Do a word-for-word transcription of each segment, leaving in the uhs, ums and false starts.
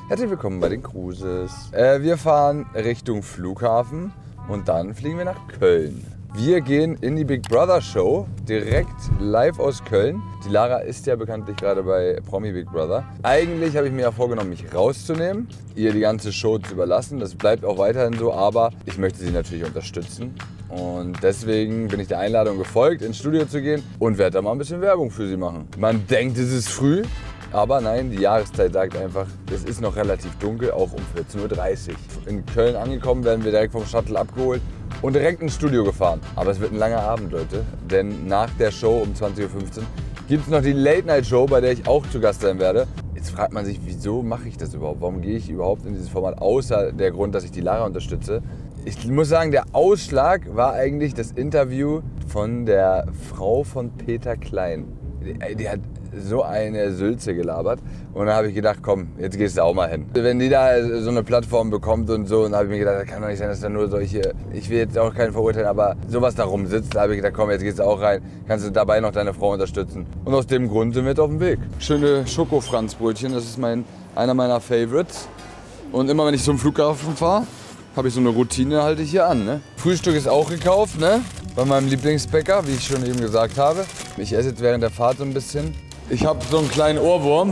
Herzlich willkommen bei den Cruises. Äh, wir fahren Richtung Flughafen und dann fliegen wir nach Köln. Wir gehen in die Big Brother Show, direkt live aus Köln. Die Lara ist ja bekanntlich gerade bei Promi Big Brother. Eigentlich habe ich mir ja vorgenommen, mich rauszunehmen, ihr die ganze Show zu überlassen. Das bleibt auch weiterhin so, aber ich möchte sie natürlich unterstützen. Und deswegen bin ich der Einladung gefolgt, ins Studio zu gehen und werde da mal ein bisschen Werbung für sie machen. Man denkt, es ist früh, aber nein, die Jahreszeit sagt einfach, es ist noch relativ dunkel, auch um vierzehn Uhr dreißig. In Köln angekommen, werden wir direkt vom Shuttle abgeholt und direkt ins Studio gefahren. Aber es wird ein langer Abend, Leute, denn nach der Show um zwanzig Uhr fünfzehn gibt es noch die Late-Night-Show, bei der ich auch zu Gast sein werde. Jetzt fragt man sich, wieso mache ich das überhaupt? Warum gehe ich überhaupt in dieses Format, außer der Grund, dass ich die Lara unterstütze? Ich muss sagen, der Ausschlag war eigentlich das Interview von der Frau von Peter Klein. Die, die hat so eine Sülze gelabert und dann habe ich gedacht, komm, jetzt gehst du auch mal hin. Wenn die da so eine Plattform bekommt und so, dann habe ich mir gedacht, das kann doch nicht sein, dass da nur solche, ich will jetzt auch keinen verurteilen, aber sowas da rumsitzt, da habe ich gedacht, komm, jetzt gehst du auch rein, kannst du dabei noch deine Frau unterstützen. Und aus dem Grund sind wir jetzt auf dem Weg. Schöne Schoko-Franzbrötchen, das ist mein, einer meiner Favorites. Und immer wenn ich zum Flughafen fahre, habe ich so eine Routine, halte ich hier an. Ne? Frühstück ist auch gekauft, ne? Bei meinem Lieblingsbäcker, wie ich schon eben gesagt habe. Ich esse jetzt während der Fahrt so ein bisschen. Ich habe so einen kleinen Ohrwurm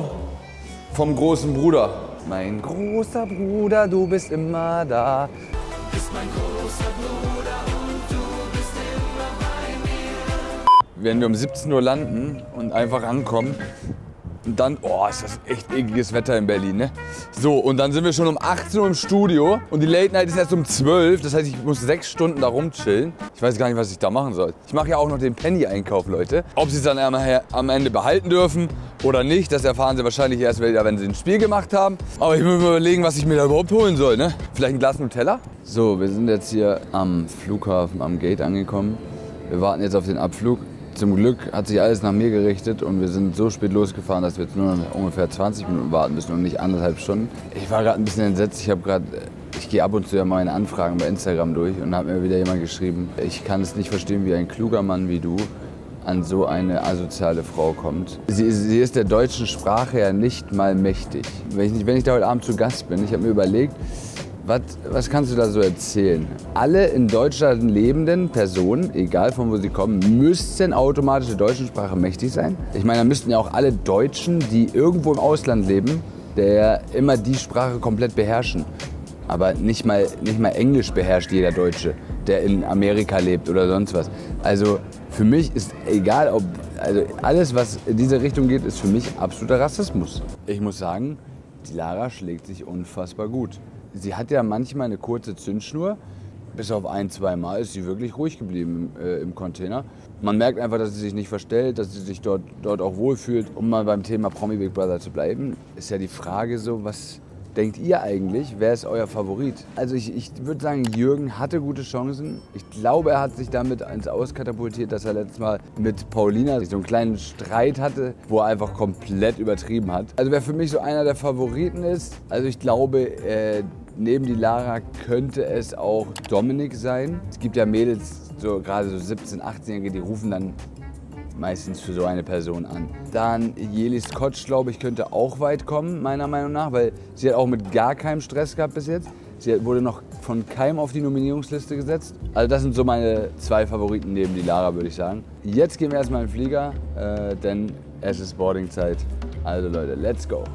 vom großen Bruder. Mein großer Bruder, du bist immer da. Du bist mein großer Bruder und du bist immer bei mir. Wenn wir um siebzehn Uhr landen und einfach ankommen, und dann, oh, ist das echt ekliges Wetter in Berlin, ne? So, und dann sind wir schon um achtzehn Uhr im Studio und die Late Night ist erst um zwölf. Das heißt, ich muss sechs Stunden da rumchillen. Ich weiß gar nicht, was ich da machen soll. Ich mache ja auch noch den Penny-Einkauf, Leute. Ob sie es dann am Ende behalten dürfen oder nicht, das erfahren sie wahrscheinlich erst wieder, wenn sie ein Spiel gemacht haben. Aber ich muss mir überlegen, was ich mir da überhaupt holen soll, ne? Vielleicht ein Glas Nutella? So, wir sind jetzt hier am Flughafen, am Gate angekommen. Wir warten jetzt auf den Abflug. Zum Glück hat sich alles nach mir gerichtet und wir sind so spät losgefahren, dass wir jetzt nur noch ungefähr zwanzig Minuten warten müssen und nicht anderthalb Stunden. Ich war gerade ein bisschen entsetzt. Ich habe gerade, ich gehe ab und zu ja meine Anfragen bei Instagram durch und habe mir wieder jemand geschrieben, ich kann es nicht verstehen, wie ein kluger Mann wie du an so eine asoziale Frau kommt. Sie, sie ist der deutschen Sprache ja nicht mal mächtig. Wenn ich, wenn ich da heute Abend zu Gast bin, ich habe mir überlegt, Was, was kannst du da so erzählen? Alle in Deutschland lebenden Personen, egal von wo sie kommen, müssten automatisch der deutschen Sprache mächtig sein. Ich meine, da müssten ja auch alle Deutschen, die irgendwo im Ausland leben, der immer die Sprache komplett beherrschen. Aber nicht mal, nicht mal Englisch beherrscht jeder Deutsche, der in Amerika lebt oder sonst was. Also für mich ist egal, ob also alles, was in diese Richtung geht, ist für mich absoluter Rassismus. Ich muss sagen, die Lara schlägt sich unfassbar gut. Sie hat ja manchmal eine kurze Zündschnur. Bis auf ein, zwei Mal ist sie wirklich ruhig geblieben im, äh, im Container. Man merkt einfach, dass sie sich nicht verstellt, dass sie sich dort, dort auch wohlfühlt. Um mal beim Thema Promi Big Brother zu bleiben, ist ja die Frage so, was denkt ihr eigentlich? Wer ist euer Favorit? Also ich, ich würde sagen, Jürgen hatte gute Chancen. Ich glaube, er hat sich damit ins Aus katapultiert, dass er letztes Mal mit Paulina so einen kleinen Streit hatte, wo er einfach komplett übertrieben hat. Also wer für mich so einer der Favoriten ist, also ich glaube, äh, neben die Lara könnte es auch Dominik sein. Es gibt ja Mädels, so gerade so siebzehn-, achtzehnjährige, die rufen dann meistens für so eine Person an. Dann Jelis Kotsch, glaube ich, könnte auch weit kommen, meiner Meinung nach, weil sie hat auch mit gar keinem Stress gehabt bis jetzt. Sie wurde noch von keinem auf die Nominierungsliste gesetzt. Also das sind so meine zwei Favoriten neben die Lara, würde ich sagen. Jetzt gehen wir erstmal in den Flieger, äh, denn es ist Boardingzeit. Also Leute, let's go.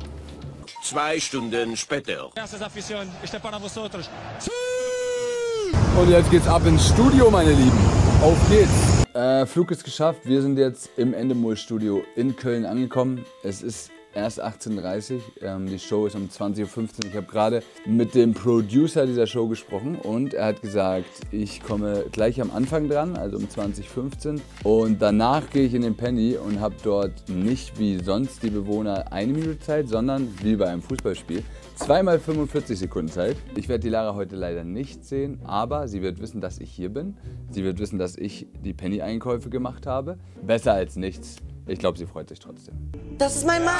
Zwei Stunden später. Und jetzt geht's ab ins Studio, meine Lieben. Auf geht's. Äh, Flug ist geschafft. Wir sind jetzt im Endemol-Studio in Köln angekommen. Es ist erst achtzehn Uhr dreißig. Ähm, die Show ist um zwanzig Uhr fünfzehn. Ich habe gerade mit dem Producer dieser Show gesprochen und er hat gesagt, ich komme gleich am Anfang dran, also um zwanzig Uhr fünfzehn. Und danach gehe ich in den Penny und habe dort nicht wie sonst die Bewohner eine Minute Zeit, sondern wie bei einem Fußballspiel zweimal fünfundvierzig Sekunden Zeit. Ich werde die Lara heute leider nicht sehen, aber sie wird wissen, dass ich hier bin. Sie wird wissen, dass ich die Penny-Einkäufe gemacht habe. Besser als nichts. Ich glaube, sie freut sich trotzdem. Das ist mein Mann.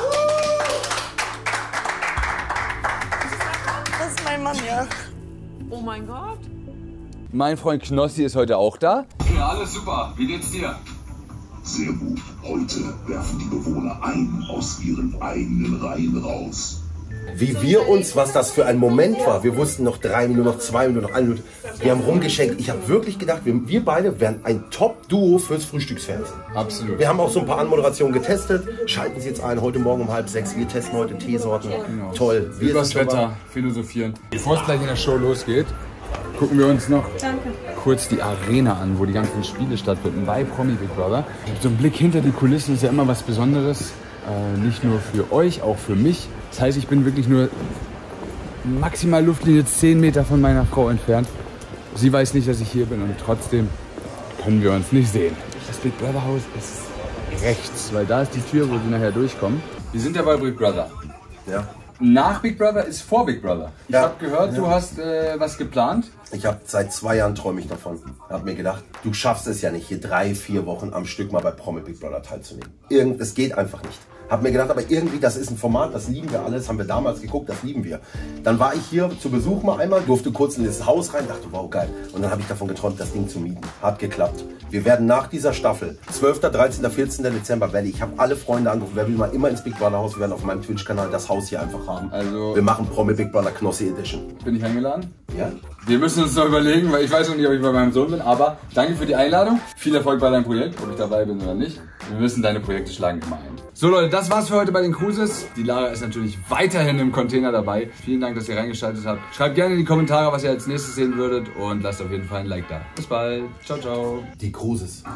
Das ist mein Mann, ja. Oh mein Gott. Mein Freund Knossi ist heute auch da. Ja, alles super. Wie geht's dir? Sehr gut. Heute werfen die Bewohner einen aus ihren eigenen Reihen raus. wie wir uns, was das für ein Moment war. Wir wussten noch drei Minuten, noch zwei Minuten, noch eine Minute. Wir haben rumgeschenkt. Ich habe wirklich gedacht, wir, wir beide wären ein Top-Duo fürs Frühstücksfernsehen. Absolut. Wir haben auch so ein paar Anmoderationen getestet. Schalten Sie jetzt ein, heute Morgen um halb sechs. Wir testen heute Teesorten. Genau. Toll. Wir Übers Wetter philosophieren. Bevor es gleich in der Show losgeht, gucken wir uns noch Danke. kurz die Arena an, wo die ganzen Spiele stattfinden bei Promi Big Brother. So ein Blick hinter die Kulissen ist ja immer was Besonderes. Äh, nicht nur für euch, auch für mich. Das heißt, ich bin wirklich nur maximal Luftlinie zehn Meter von meiner Frau entfernt. Sie weiß nicht, dass ich hier bin und trotzdem können wir uns nicht sehen. Das Big Brother Haus ist rechts, weil da ist die Tür, wo sie nachher durchkommen. Wir sind ja bei Big Brother. Ja. Nach Big Brother ist vor Big Brother. Ich Ja. habe gehört, Ja. du hast äh, was geplant. Ich habe seit zwei Jahren träume ich davon. Hab mir gedacht, du schaffst es ja nicht, hier drei, vier Wochen am Stück mal bei Promi Big Brother teilzunehmen. Irgend, es geht einfach nicht. Hab mir gedacht, aber irgendwie, das ist ein Format, das lieben wir alles, haben wir damals geguckt, das lieben wir. Dann war ich hier zu Besuch mal einmal, durfte kurz in das Haus rein, dachte, wow, geil. Und dann habe ich davon geträumt, das Ding zu mieten. Hat geklappt. Wir werden nach dieser Staffel, zwölfter, dreizehnter, vierzehnter Dezember, werde ich, ich habe alle Freunde angerufen, wer will mal immer ins Big Brother Haus, wir werden auf meinem Twitch-Kanal das Haus hier einfach haben. Also- wir machen Promi Big Brother Knossi Edition. Bin ich eingeladen? Ja? Wir müssen uns noch überlegen, weil ich weiß noch nicht, ob ich bei meinem Sohn bin, aber danke für die Einladung. Viel Erfolg bei deinem Projekt, ob ich dabei bin oder nicht. Wir wissen, deine Projekte schlagen immer ein. So Leute, das war's für heute bei den Cruises. Die Lara ist natürlich weiterhin im Container dabei. Vielen Dank, dass ihr reingeschaltet habt. Schreibt gerne in die Kommentare, was ihr als nächstes sehen würdet und lasst auf jeden Fall ein Like da. Bis bald. Ciao, ciao. Die Cruises.